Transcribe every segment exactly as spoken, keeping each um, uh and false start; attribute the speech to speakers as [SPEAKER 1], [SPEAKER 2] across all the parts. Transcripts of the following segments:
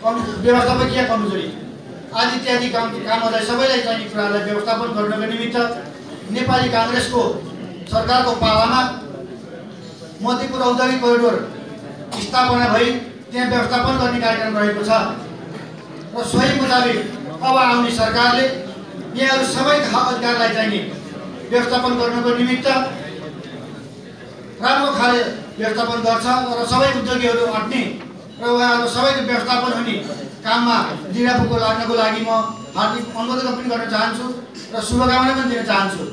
[SPEAKER 1] व्यवस्थापकीय कमजोरी आदि इत्यादि काम कामहरूलाई सबैलाई चाहिने कुरालाई व्यवस्थापन गर्नको निमित्त नेपाली कांग्रेसको सरकारको पालामा मध्यपुर औद्योगिक कोरिडोर स्थापना भई त्यहाँ व्यवस्थापन गर्ने कार्यक्रम रहेको छ र सोही मुताबिक अब आउने सरकारले यहाँहरू सबै अधिकारलाई चाहिने व्यवस्थापन गर्नको निमित्त राम्रो खाले व्यवस्थापन गर्छ र सबै उद्योगीहरू अट्ने र उहाँहरू सबैको व्यवस्थापन हुने काममा दृढतापूर्वक लाग्नको लागि म हार्दिक अनुरोध पनि गर्न चाहन्छु र शुभकामना पनि दिन चाहन्छु।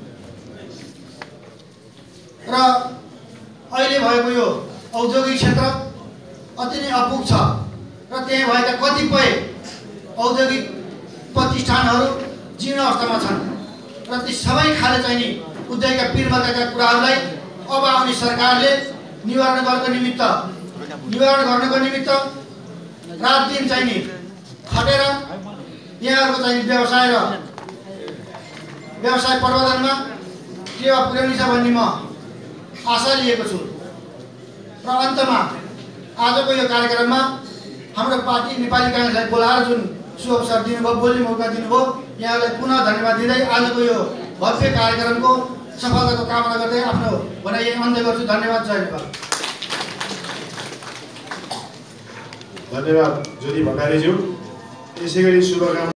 [SPEAKER 1] र अहिले भएको यो औद्योगिक क्षेत्र अति नै अपुग छ र त्यहाँ भएका कतिपय औद्योगिक प्रतिष्ठानहरू जीर्ण अवस्थामा छन् र ती सबै खाले चाहिने उद्योगका पीडा कुराहरूलाई अब आउने सरकारले निवारण गर्नको निमित्त निवारण गर्नको निमित्त रात दिन चाहिने खटेर यहाँहरूको चाहिँ व्यवसाय र व्यवसाय प्रबन्धनमा टेवा पुर्याउने छ भन्ने म आशा लिएको छु। र अन्तमा आजको यो कार्यक्रममा हाम्रो पार्टी नेपाली कांग्रेसलाई बोलाएर जुन सुअवसर दिनुभयो बोल्ने मौका दिनुभयो यहाँलाई पुनः धन्यवाद दिँदै आजको यो भव्य कार्यक्रमको सफलताको कामना गर्दै आफ्नो भनाइ अन्त्य गर्छु। धन्यवाद। जय नेपाल।
[SPEAKER 2] धन्यवाद ज्योति भण्डारीज्यू। यसैगरी शुभकामना।